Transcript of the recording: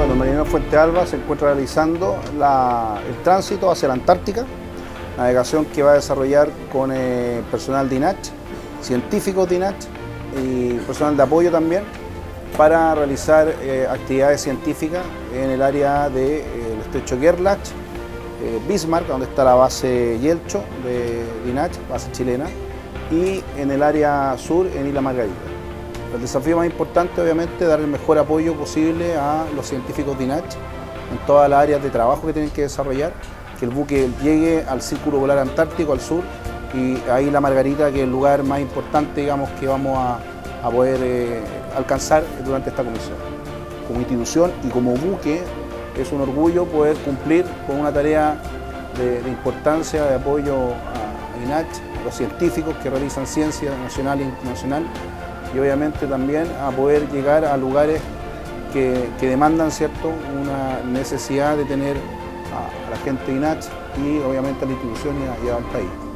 Bueno, Marinero Fuente Alba se encuentra realizando el tránsito hacia la Antártica, navegación que va a desarrollar con personal de INACH, científicos de INACH y personal de apoyo también, para realizar actividades científicas en el área del estrecho Gerlach, Bismarck, donde está la base Yelcho de INACH, base chilena, y en el área sur, en Isla Margarita. El desafío más importante, obviamente, es dar el mejor apoyo posible a los científicos de INACH en todas las áreas de trabajo que tienen que desarrollar, que el buque llegue al Círculo Polar Antártico, al sur, y a Isla Margarita, que es el lugar más importante, digamos, que vamos a poder alcanzar durante esta comisión. Como institución y como buque, es un orgullo poder cumplir con una tarea de importancia, de apoyo a INACH, a los científicos que realizan ciencia nacional e internacional, y obviamente también a poder llegar a lugares que demandan, ¿cierto?, una necesidad de tener a la gente de INACH y obviamente a la institución y al país.